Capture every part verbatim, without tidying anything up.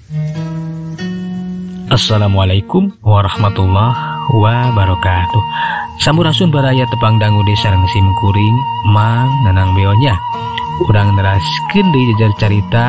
Assalamualaikum warahmatullahi wabarakatuh. Sampurasun baraya tepang dangu desa sareng simkuring mang nanang beonya. Urang neraskeun deui jajar carita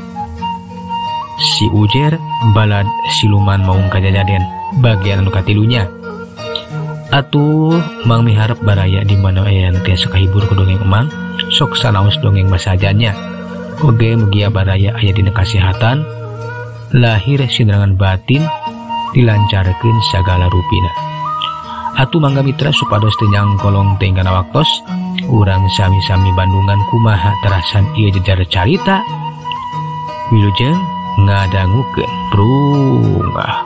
si Ujer balad siluman maung kajajaden bagian anu katilunya. Atuh mang miharep baraya di mana aya anu tiasa kahibur ku dongeng emang sok sanaos dongeng masajannya. Oge mugia baraya aya dina kasihatan lahir sinerangan batin dilancarkeun sagala rupina. Atuh mangga mitra supados teu nyangkolong teh kana waktos urang sami-sami Bandungan kumaha terasan ieu jejar carita wilujeng ngadangukeun prungah.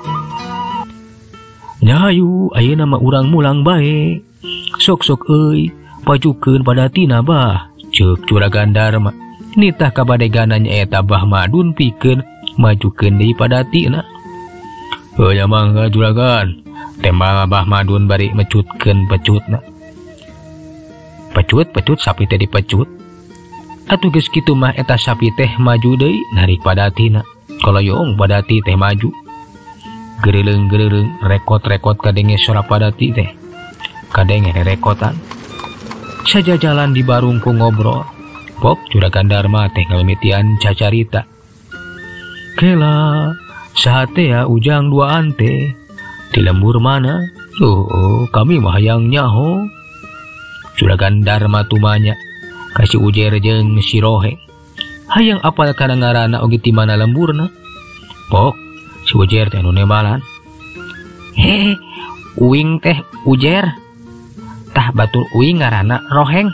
Nyayu ayeuna mah urang mulang bae sok-sok euy pajukeun padatina bah ceuk Juragan Dharma nitah kabadegana nyaeta Bah Madun pikeun majukeun deui padatina. Heuh mangga Juragan, tembang Bah Madun bari mecutkeun pecutna. Pecut-pecut sapi teh dipecut. Atuh geus kitu mah eta sapi teh maju deui narik padatina. Koloyong padati teh maju. Gereuleng-gereuleng rekot-rekot kadenge sora padati teh. Kadenge rekotan. Saja jalan di barungku ngobrol. Pok Juragan Dharma teh ngamimitian cacarita. Kela sahate ya ujang dua ante di lembur mana? Oh, oh kami mah hayang nyaho. Juragan Dharma tumanya kasih Ujer jeung si Roheng. Hayang apal kana ngaranna oge ti mana lemburna? Pok si Ujer teh anu nembalan. He, uing teh Ujer. Tah batur uing ngaranna Roheng.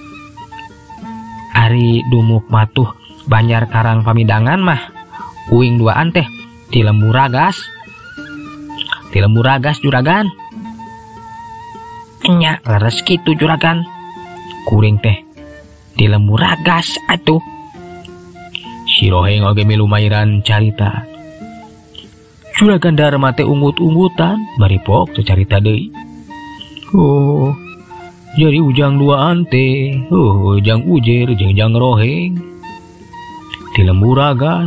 Ari dumuk matuh Banjar Karang Pamidangan mah uing duaan teh ti lembur ragas. Ti lembur ragas Juragan. Nya leres kitu Juragan. Kuring teh ti lembur ragas atuh. Si Roheng oge milu mairan carita. Juragan Dharma teh ungut-ungutan bari pok carita deui. Oh, jadi ujang dua ante, oh ujang Ujer jeung jang Roheng. Ti lembur ragas.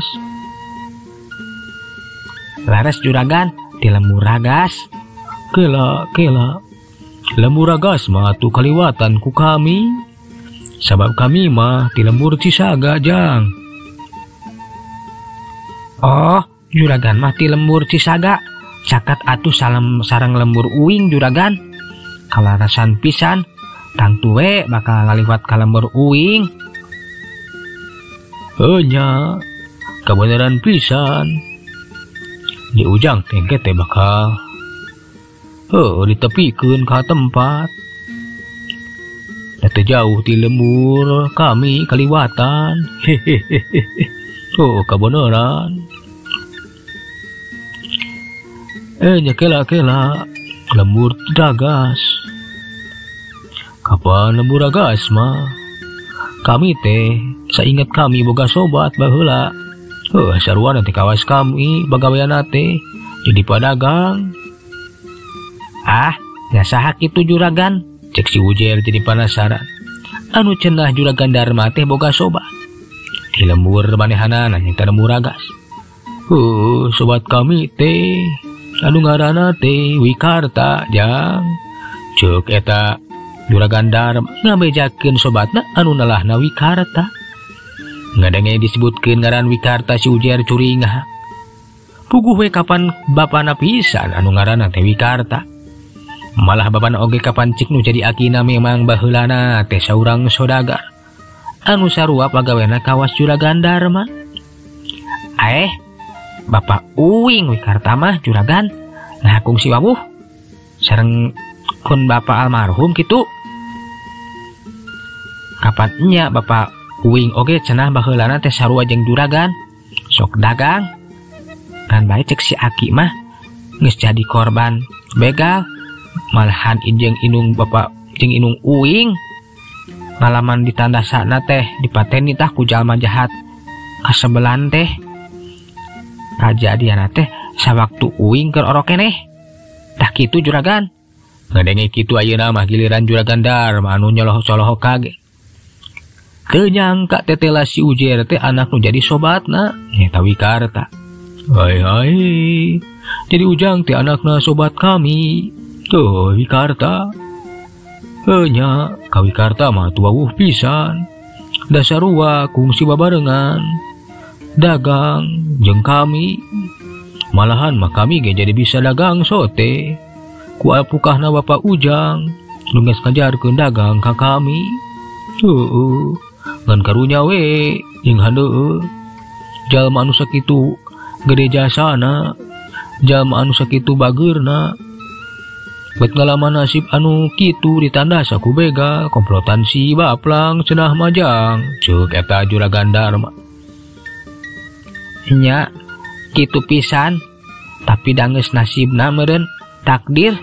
Laras Juragan, ti lembur ragas. Kela, kela. Lembur ragas mah atuh kaliwatan ku kami. Sabab kami mah ti lembur Cisaga jang. Oh, Juragan mah ti lembur Cisaga. Cakat atuh salam sareng lembur uing Juragan. Kalarasan pisan, tang tuwe bakal ngaliwat ka lembur uing. Heunya, kabeneran pisan. Di ujang tengke teh bakal heuh ditepikeun ka tempat. Da teu jauh ti lembur kami kaliwatan. Hehehe. Oh, kabeneran. Eh nya kela-kela lembur ragas. Kapan lembur ragas mah? Kami teh saingat kami boga sobat baheula. Heuh sarua nanti kawas kami bagaweana teh jadi padagang. Ah, nya saha kitu Juragan? Cek si Ujer jadi penasaran. Anu cenah Juragan Dharma teh boga sobat. Di lembur manehanana nya teh lembur ragas. Heuh sobat kami teh anu ngaranna teh Wikarta jang. Ceuk eta Juragan Dharma ngabejakeun sobatna anu nalahna Wikarta. Ngadenge disebutkeun ngaran Wikarta si Ujer curingah. Puguh we kapan bapana pisan anu ngaranna teh Wikarta. Malah bapana oge kapan cik nu jadi akina memang baheulana teh saurang sodagar. Anu sarua pagawena kawas Juragan Dharma. Eh, Bapak uing Wikarta mah Juragan. Nah kungsi wawuh sareng kun bapak almarhum kitu. Kapan nya Bapak uing oge cenah baheulana teh sarua jeung Juragan sok dagang. Kan bae cek si Aki mah geus jadi korban begal. Malahan jeung inung Bapak jeung inung uing ngalaman ditandasana teh dipateni tah ku jalma jahat kasebelan teh. Kajadiana teh sawaktu uing keur orok keneh. Tah kitu Juragan. Ngadenge kitu ayeuna mah giliran Juragan Dharma anu nyoloh-coloh kage. Teu nyangka tetela si Ujer teh anak nu jadi sobatna nyata Wikarta. Hai hai, jadi Ujang teh anakna sobat kami. Tuh Wikarta. Hanya ka Wikarta mah tuawuh pisan. Dasarua kungsi babarengan. Dagang jeung kami. Malahan mah kami ge jadi bisa dagang sote. Ku apukahna Bapak Ujang nunggas ngajarkeun dagang ka kami. Heueuh, ngan karunya we jeung handeuh. Jalma anu sakitu gede jasana, jalma anu sakitu bageurna. Bet ngalaman nasib anu kitu ditandas aku bega komplotan si Baplang cenah majang, ceuk eta Juragan Dharma. Nya, kitu pisan, tapi dangeus nasibna meureun takdir.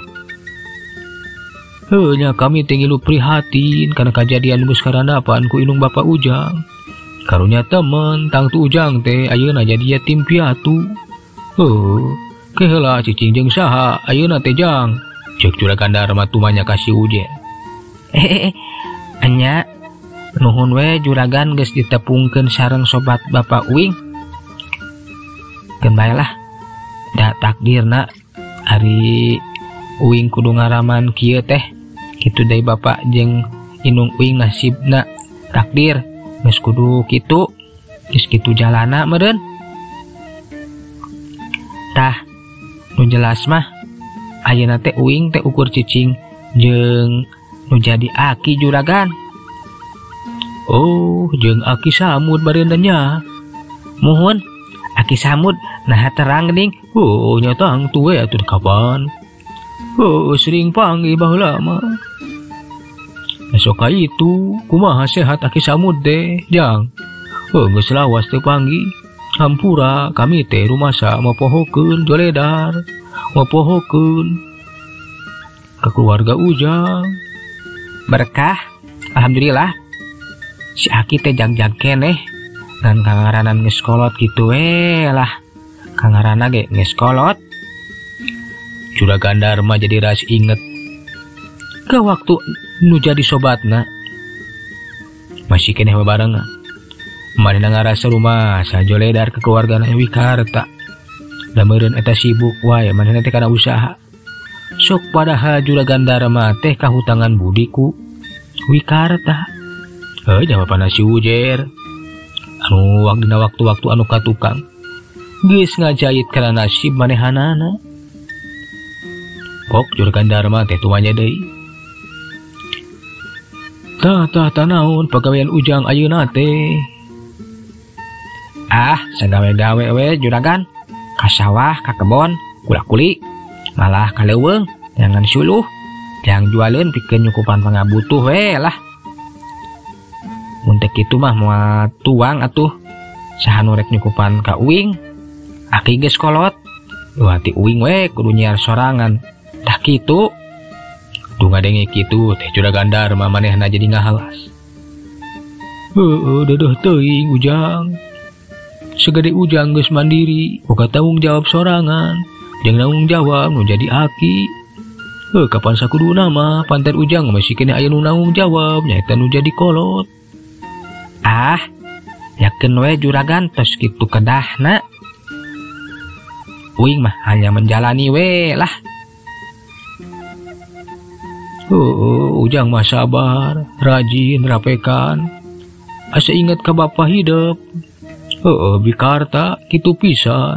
Heunya kami teh ngilu prihatin kana kajadian geus karandapan ku indung Bapak Ujang. Karunya temen tang tu Ujang teh ayeuna jadi yatim piatu. Heuh, keheula cicing jeung saha ayeuna teh Jang? Ceuk Juragan Dharma tumanya kasih Ujen. Hehehe, anya nuhun we Juragan geus ditepungkeun sareng sobat Bapak Uing. Keun bae lah, da takdirna ari Uing kudu ngaraman kieu teh. Kitu deui Bapak jeung indung Uing nasibna takdir geus kudu kitu, geus kitu jalana meureun. Tah, nu jelas mah ayeuna teh Uing teh ukur cicing jeung nu jadi aki Juragan. Oh, jeung aki samud bareunanya. Muhun, aki samud nah terang geuning. Oh, nya tang tuwe atuh kapan? Oh, sering panggil baheula mah. Esok ka itu kumaha sehat aki samud teh, Jang? Oh, geus lawas teh panggil. Hampura kami teh rumasa mapohokeun joledar. Mapohokeun ke keluarga Ujang. Berkah, alhamdulillah. Si aki teh jang-jang keneh ngan kangaranan geus kolot kitu we lah. Kangarana ge geus kolot. Juragan Dharma jadi ras inget ke waktu nu jadi sobatna masih keneh babarengan. Manehna ngarasa rumah sajoledar ke keluargana Wikarta. Da meureun eta sibuk wae manehna teh kana usaha. Sok padahal Juragan Dharma teh kahutangan budi ku Wikarta. Heuh jawabana si Ujer. Anu dina waktu-waktu anu katukang geus ngajait kana nasib manehanana. Pok Juragan Dharma teh tumanya deui. Tah tah tanaon pagawean Ujang ayeuna teh? Ah, sagawe-gawe we Juragan. Ka sawah, ka kebon, kula-kuli, malah ka leuweung, jangan suluh, jang jualeun pikeun nyukupan pangabutuh we lah. Mun teh kitu mah moal tuang atuh, saha nu rek nyukupan ka Uing, aki geus kolot, wah ti Uing we kudu nyiar sorangan, tah kitu. Duh ngadenge kitu teh Juragan Dharma manehna jadi ngahalas. Heueuh dedeuh teuing Ujang. Segede Ujang geus mandiri, boga tanggung jawab sorangan, jeung nanggung jawab nu jadi aki. Heuh kapan sakuduna mah panten Ujang masih kene aya nu nanggung jawab nyaeta nu jadi kolot. Ah, yakeun we Juragan tos kitu kedahna. Uing mah hanya menjalani we lah. Oh, Ujang mah sabar, rajin, rapekan. Asa inget ka bapa hidup. Oh, Wikarta kitu pisan.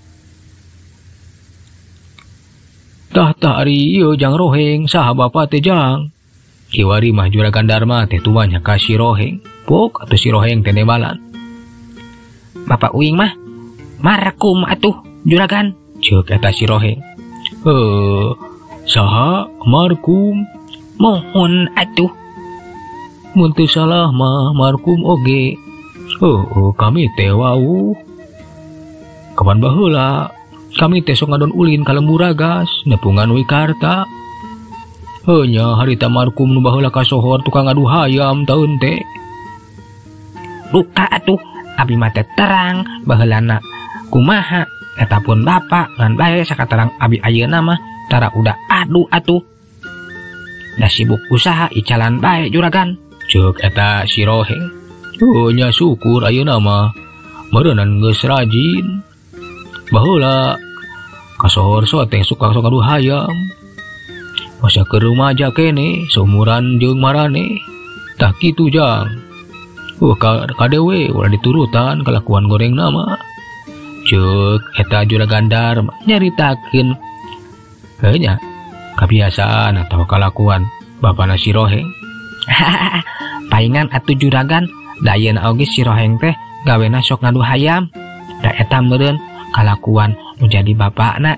Tah tah ari ieu Jang Roheng saha bapa teh Jang? Kiwari mah Juragan Dharma teh tuanya ka si Roheng. Pok atuh si Roheng teh nebalan. Bapak Uing mah markum atuh Juragan, ceuk eta si Roheng. Heuh, saha markum? Mohon atuh. Mun teu salah mah markum oge. Oh, oh kami teh wau. Kapan baheula kami teh sok ngadon ulin ka Lemburagas nepungan Wikarta. Heunya harita markum nu baheula kasohor tukang adu hayam taeun teh. Luka atuh abi mah teh terang baheulana kumaha eta pun bapa ngan bae sakatarang abi ayeuna mah tara udah adu atuh. Da sibuk usaha icalan bae Juragan, ceuk eta si Roheng. Oh nya syukur ayeuna mah meureunan geus rajin. baheula kasohor sote suka sok aduh hayam. Masa ke rumah aja kene seumuran jeung marane. Tah kitu jang. Uh ka kadewe ulah diturutan kelakuan goreng nama. Ceuk eta Juragan Dharma nyaritakeun heuh nya kebiasaan atau kelakuan bapana si Roheng. Paingan atuh Juragan, da ayeuna oge si Roheng teh gawena sok ngadu hayam. Da eta meureun kalakuan nu jadi bapakna.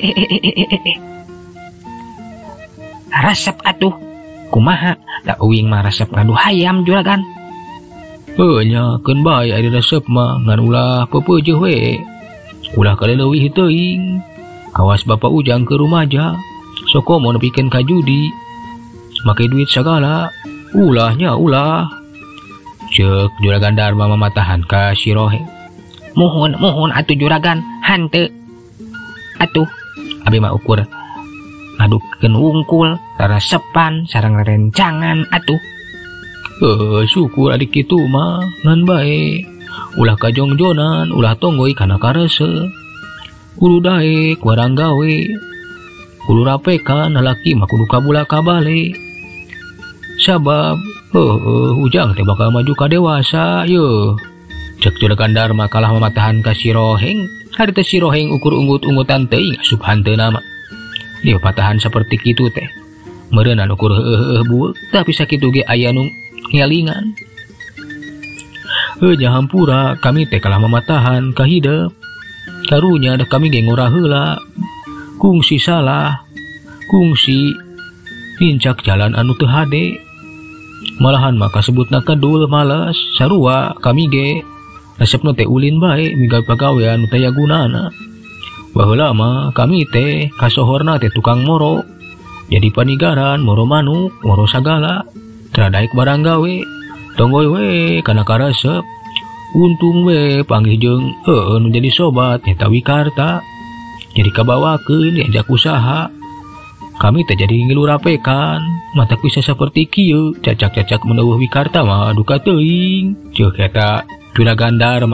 Resep atuh. Kumaha da uing mah resep ngadu hayam Juragan? Heuh nya keun bae ari resep mah ngan ulah pepeujeuh we. Ulah kaleuwih teuing. Kawas Bapak Ujang ke rumah aja. Sok komo nepikeun ka judi. Make duit sagala. Ulahnya ulah. Ceuk Juragan Dharma mamatahan ka si Roheng. Mohon, mohon atuh Juragan, hanteu. Atuh, abi mah ukur ngadukeun wungkul, resepan, sareng rencangan atuh. Eh, syukur adik kitu mah ngan bae. Ulah kajongjonan, ulah tonggoy kana karese. Kudu daek warang gawe. Kudu rapekan lalaki mah kudu kabula kabale. Sabab heuh uh, Ujang teh bakal maju ka dewasa yeuh. Cek Juragan Dharma kalah mamatahan ka si Roheng. Hari teh si Roheng ukur unggut-unggutan teuing asup hanteuna mah. Dia patahan saperti kitu teh. Meureunan ukur heuh heuh bueuk tapi sakitu ge aya nu ngelingan. Heuh nya hampura kami teh kalah mamatahan ka hideep. Karunya da kami ge ngora heula. Kungsi salah. Kungsi pincak jalan anu teu hade. Malahan maka sebutna kedul malas sarua kami ge resepna teh ulin bae miga pagawean teh gunana. Baheula mah kami teh kasohorna teh tukang moro. Jadi panigaran moro manuk, moro sagala. Tradaek barang gawe. Tonggoy we kana karesep. Untung we panggih jeung heuh nu jadi sobat eta Wikarta. Jadi kabawakeun diajak usaha. Kami teh jadi ngilu rapekan, mata bisa seperti kieu, cacak-cacak meneueuh Wikarta mah duka teuing. Ceuk eta Juragan Dharma.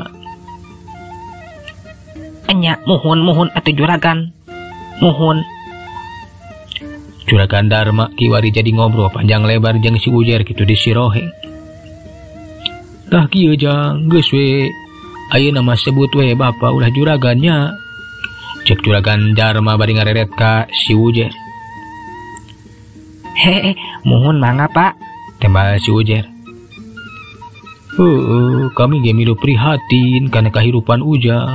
Enya mohon-mohon atuh Juragan. Mohon. Juragan Dharma kiwari jadi ngobrol panjang lebar jeung si Ujer kitu di si Roheng. Tah kieu jang geus we. Ayeuna mah sebut we bapa ulah juragannya. Cek Juragan Dharma bari ngareret ka si Ujer. Hehe, mohon mangga Pak, tembal si Ujer. Heuh, kami ge milu prihatin kana kahirupan Ujang.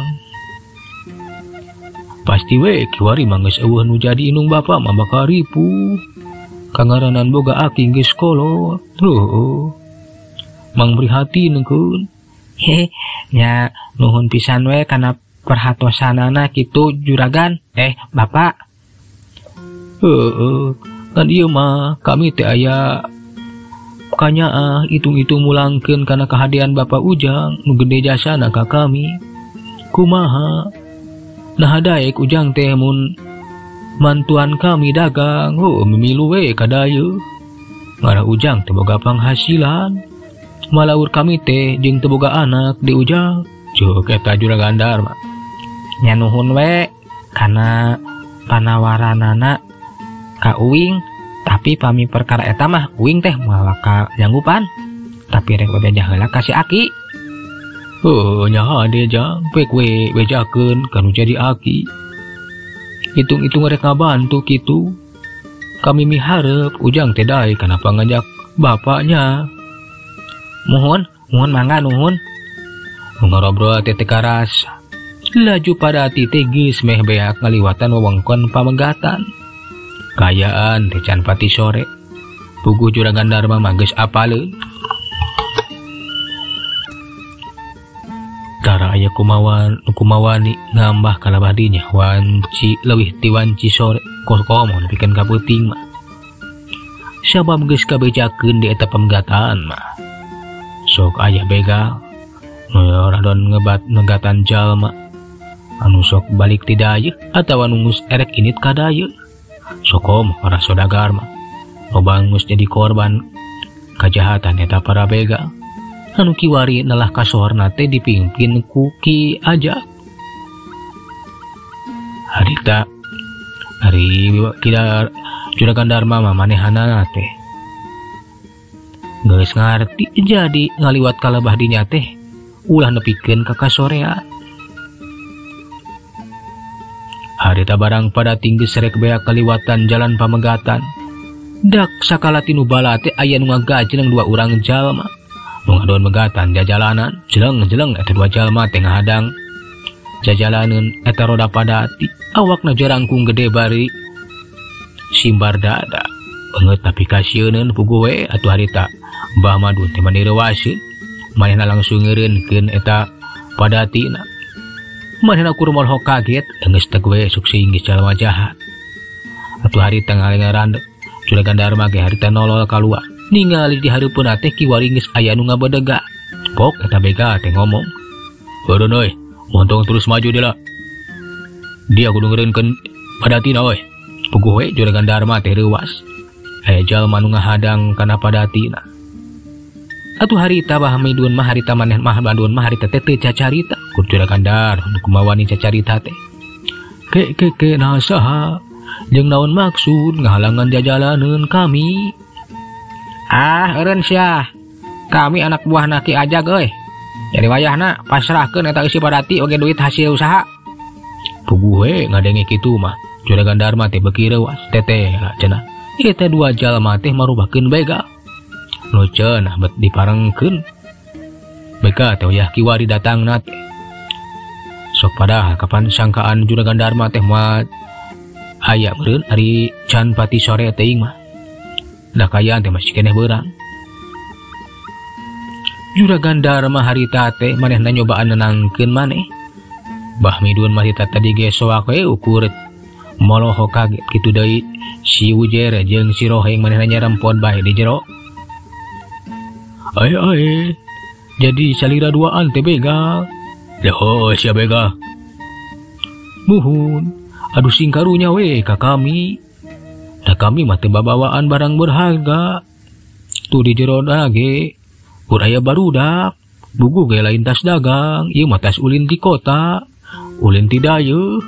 Pasti we kiwari mah geus eueuh nu jadi inung bapa mah bakal ripuh. Kangaranan boga aki geus kolot. Heuh. Mang prihatinkeun. Hehe, nya nuhun pisan we kana perhatosanana kitu Juragan. Eh, Bapak. Heuh. Kan ieu mah kami teh aya kanyaah hitung-hitung mulangkeun kana kahadian Bapak Ujang nu gede jasana ka kami. Kumaha? Nah daek Ujang teh mun mantuan kami dagang, oh mimilu we kadayu. Ngarah Ujang teh boga panghasilan. Malaur kami teh jeung teu boga anak di Ujang. Ceuk eta Juragan Dharma. Nya nuhun we kana panawaranana ka uing, tapi pami perkara eta mah uing teh moal ka janggupan. Tapi rek bebeja heula ka si Aki. Heuh nya hade jang pek we bejakeun kanu jadi Aki. Hitung-hitung rek ngabantu kitu. Kami miharep Ujang teh dae kana pangajak bapaknya. Mohon, mohon mangga nuhun. Ngobrol teh teh karas. Laju pada ati teh geus meh beak ngaliwatan wewengkon pameggatan. Kayaan teh can pati sore. Puguh Juragan Dharma mah geus apaleun. Tara aya kumawan kumawani ngambah kalabah dinya wanci leuwih ti wanci sore kokomo nepikeun ka peuting mah. Sabab geus kabejakeun di eta pamgataan mah. Sok aya begal nu radon ngebat negatan jalma anu sok balik ti dayeuh atawa anu geus erek init ka dayeuh. Sokom para sodagar mah lobangus jadi korban kejahatan eta para begal anu kiwari nelah kasohorna teh dipimpin ku Ki Ajak. harita hari kira Juragan Dharma mah manehana teh geus ngarti jadi ngaliwat kalebah dinya teh ulah nepikeun ka kasorea. Harita barang pada tinggi serek bea kaliwatan jalan pamegatan. Dak sakala tinu bala teh aya nu ngagajleng dua urang jalma. Nu ngadoan megatan jajalanan, jeleng-jeleng eta dua jalma teh ngahadang jajalaneun eta roda padati. Awakna jarangkung gede bari simbar dada. Beungeut tapi kasieun puguh we atuh harita Mbah Madun teh manireuwaseun. Manehna langsung ngeureunkeun eta padatina. Manehna kurumolho kaget geus teu we suksi geus jalma jahat. Atuh harita ngalengaran Juragan Dharma ge harita nolol kaluar. Ningali di hareupeun teh kiwari geus aya nu ngabedega. Pok eta bega teh ngomong, "Beureun euy, montong terus maju deula. Dia kudu ngeureunkeun padatina euy." Puguh we Juragan Dharma teh reuwas. Aya jalma nu ngahadang kana padatina. Atuh harita Mbah Midun mah harita maneh mah Madun mah harita teh teu cacarita ku Juragan Dharma nu kumaha wani cacarita teh. Ke ke ke nasaha jeung naon maksud ngahalangan jajalaneun kami? Ah, eureun sia. Kami anak buah Ki Ajag euy. Jadi wayahna pasrahkeun eta isi padati oge duit hasil usaha. Puguh we ngadenge kitu mah Juragan Dharma teh beuki reuwas. Teteh lah cenah. Ieu teh dua jalma teh marubahkeun bega. Nu cenah bet diparengkeun. Bega teh yah kiwari datangna teh. Sok padahal kapan sangkaan Juragan Dharma teh moal aya meureun ari can pati sore teuing mah. Da kayaan teh masih keneh beurang. Juragan Dharma harita teh manehna nyobaan nenangkeun maneh. Mbah Midun mah harita tadi ge soak we ukur moloho kaget kitu deui si Ujer jeung si Roheng manehna nyarempon bae di jero. Ae ae. Jadi salira duaan teh bega. Leuh sia bega. Muhun, aduh singkarunya we ka kami. Da kami mah teu babawaan barang berharga. Tu di jero ge uraya barudak, bugu ge lain tas dagang, ieu mah tas ulin di kota, ulin ti dayeuh.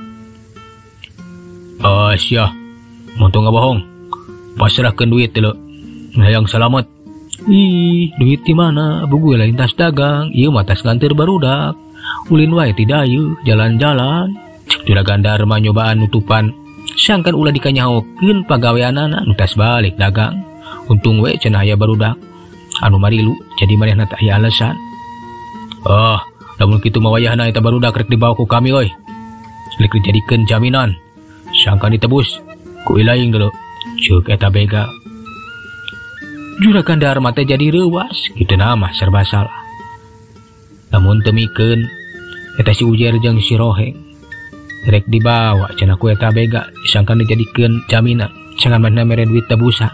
Ah sia, montong ngabohong. Pasrahkeun duit teh leuh. Hayang salamet. Ih, duit di mana? Bugu ge lain tas dagang, ieu mah tas nganteur barudak, ulin wae ti dayeuh, jalan-jalan. Cek Juragan Dharma nyobaan nutupan. Sangkan ulah dikanyahokeun pagaweanana nu tas balik dagang. Untung we cenah aya barudak anu marilu jadi manehna teh aya alasan. Ah, lamun kitu mah wayahna eta barudak rek dibawa ku kami euy. Rek dijadikeun jaminan. Sangkan ditebus ku ilaing deuleu. Ceuk eta bega. Juragan Dharma teh jadi reuwas, kitu mah serba salah. Lamun teu mikeun eta si Ujer jeung si Roheng rek dibawa cenah ku eta bega disangkan dijadikeun jaminan jangan manehna mere duit tebusan.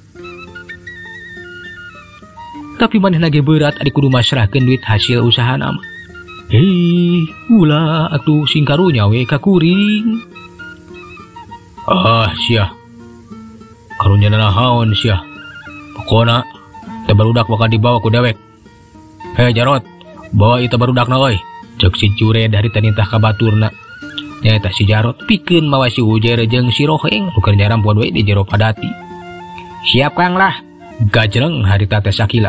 Tapi manehna ge berat ari kudu masrahkeun duit hasil usahana mah. Hei, ulah atuh singkarunya we ka kuring. Ah sia. Karunya naon sia. Pokona teh barudak bakal dibawa ku dewek. Hei Jarot, bawa ieu barudakna euy. Ceuk si Jure dari tanintah ka baturna. Nyaeta si Jarot pikeun mawa si Ujer jeung si Roheng nu keur nyarampuan we di jero padati. Siap Kang lah, gajreng harita teh sakila.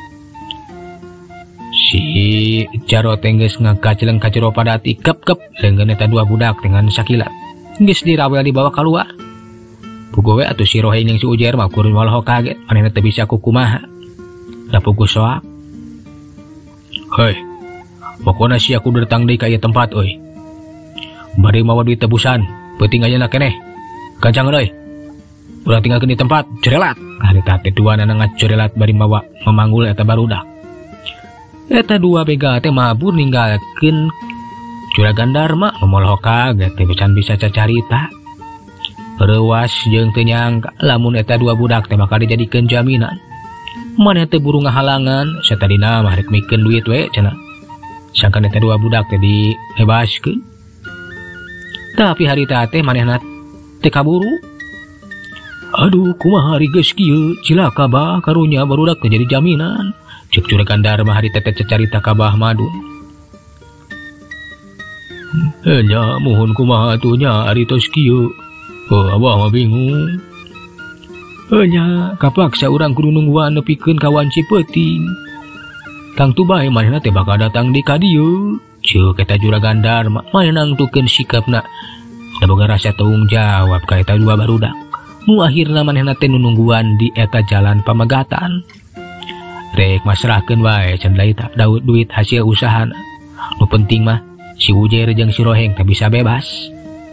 Si Jarot teh geus ngagajleng ka jero padati kep-kep leungeun eta dua budak dengan sakila. Geus dirawel dibawa keluar. Puguh we atuh si Roheng jeung si Ujer mah kuring waloho kaget, manehna teu bisa kukumaha. Da puguh soak. Hei, pokona sia kudu datang deui ka ieu tempat euy. Bari mawa duit tebusan, peuting ayeuna keneh. Gancang euy. Urang tinggalkeun di tempat, jerelat. Harita teh duana ngajerelat bari mawa memanggul eta barudak. Eta dua bega teh mabur ninggalkeun Juragan Dharma nu moloho kaget teh pisan bisa cacarita. Reuwas jeung teu nyangka lamun eta dua budak teh bakal dijadikeun jaminan. Maneh teh buru ngahalangan, satadina mah rek mikeun duit we cenah. Sangkan eta dua budak teh dibebaskeun. Tapi harita teh manehna teh kaburu. Aduh, kumaha ari geus kieu? Cilaka bah karunya barudak teh jadi jaminan. Cek Juragan Dharma harita teh cacarita ka Mbah Madun. Nya mohon kumaha atunya ari tos kieu. Oh abah mah bingung. Nya kapaksa urang kudu nungguan nepikeun kawan Cipeuting. Tangtu bae manehna teh bakal datang di ka dieu. Ceuk eta Juragan Dharma mah nangtukeun sikapna. Da boga rasa tanggung jawab ka eta dua barudak. Nu akhirna manehna teh nungguan di eta jalan pamegatan. Rek masrahkeun wae can lain tak daud duit hasil usahana. Nu penting mah si Ujer jeung si Roheng teh bisa bebas.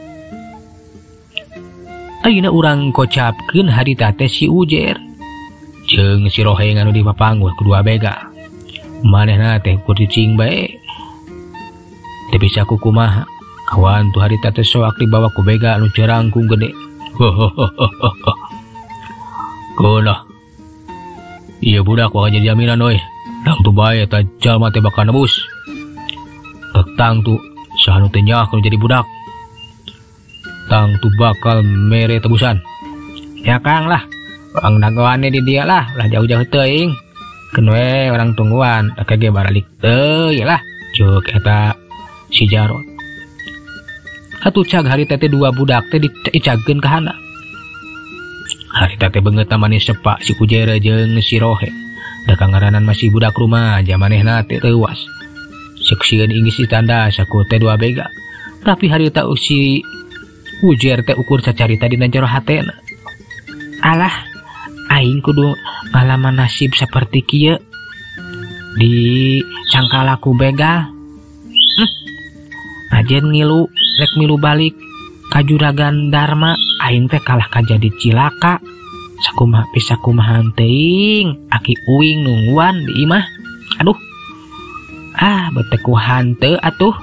Ayeuna urang kocapkeun harita teh si Ujer jeung si Roheng anu dipapangguh kedua bega. Manehna teh kur cicing bae. Teu bisa kukumaha. Kawan tu harita teh soak dibawa ku bega anu cerangkung gede. Kolah. Iya budak wah jadi jaminan we. Dang tu bae eta jalma teh bakal nebus. Tetang tu sahanu teh nyah kalau jadi budak. Tang tu bakal mere tebusan. Ya Kang lah. Orang dagoane di dia lah, ulah jauh-jauh teuing. Keun we orang tungguan, da kage baralik teuy lah. Ceuk eta si Jarot. Atuh cag harita teh dua budak teh dicagkeun ka handap. Harita teh beungeut manis sepak si Ujer jeung si Roheng. Da kangaranan masih budak rumah aja manehna teh teuwas. Seksieun inggis ditanda saku teh dua bega. Tapi harita si Ujer teh ukur sacarita dina jero hatena. Alah, aing kudu ngalaman nasib seperti kieu. Di sangkalaku begal. Hm. Ajen ngilu, rek milu balik ka Juragan Dharma, aing teh kalah kajadi cilaka. Sakumaha bisa kumaha teuing, aki uing nungguan di imah. Aduh. Ah, bete ku hanteu atuh.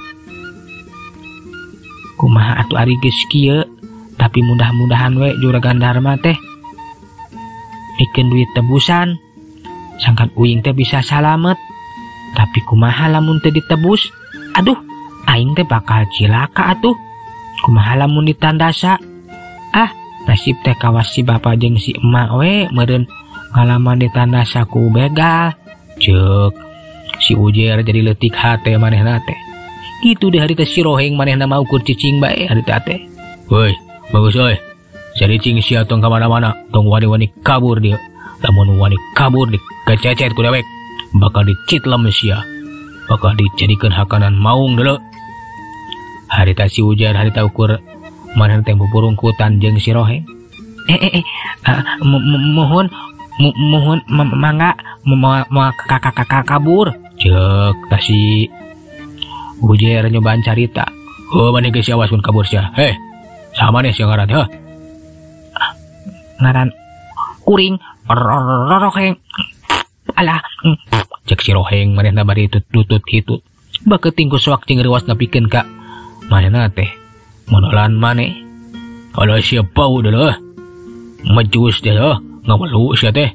Kumaha atuh ari geus kieu, tapi mudah-mudahan we Juragan Dharma teh mikeun duit tebusan. Sangkan uing teh bisa salamet. Tapi kumaha lamun teh ditebus? Aduh, aing teh bakal cilaka atuh. Kumaha lamun ditandasa? Ah, nasib teh kawas si bapa jeung si emak we meureun ngalaman ditandasa ku begal. Ceuk si Ujer jadi leutik hate manehna teh. Gitu deh harita si Roheng manehna mau ukur cicing bae harita teh. Woi, bagus oi. Jadi cicing sia tong kamana-mana, tong wani-wani kabur dia. Lamun wani kabur dikececet ku dewek, bakal dicitlem sia. Bakal dijadikeun hakanan maung deuleu. Harita si Ujar harita ukur manehna teh bupurungkutan jeung si Roheng. Eh eh eh uh, mohon mohon mangga mau kakak-kakak kabur. Ceuk tah si Ujer nyobaan carita. Oh maneh geus awas mun kabur sia. Heh. Saha maneh sia ngaran heuh? Ngaran kuring Roheng. Alah. Cek si Roheng manehna bari tutut hitut. Bakeuting ku soak jeung reuwas napikeun ka manehna teh. Monolan maneh. Alah sia bau deuleuh. Majus teh heuh, ngawelu sia teh.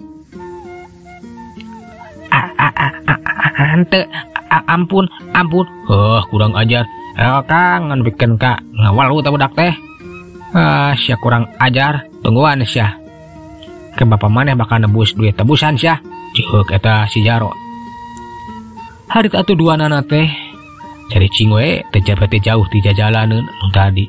A a a henteu ampun ampun. Heuh kurang ajar. Eh Kang ngan bikeun ka ngawalu teh budak teh. Ah sia kurang ajar. Tungguan sia. Ke bapa maneh bakal nebus duit tebusan sia. Ceuk eta si Jarot. Harita atuh duanana teh cari cingwe teh teh jauh ti jajalaneun nu tadi.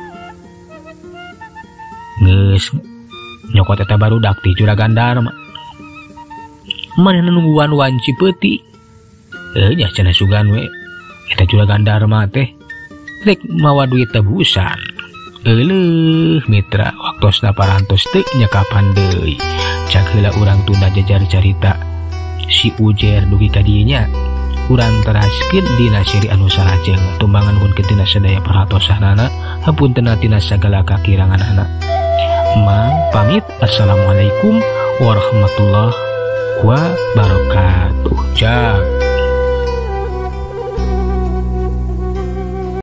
Geus nyokot eta barudak ti Juragan Dharma. Manehna nungguan wan Cipeuting. Eh nya cenah sugan we eta Juragan Dharma teh rek mawa duit tebusan. Euleuh mitra waktosna parantos teu nya kapan deui. Cak heula urang tunda jajar carita si Ujer dugi ka dieu nya. Urang teraskeun dina siri anu sarajeng tumbangan nuhun tina sadaya paratosanana hapunten tina sagala kakiranganana. Mang pamit. Assalamualaikum warahmatullahi wabarakatuh. Jak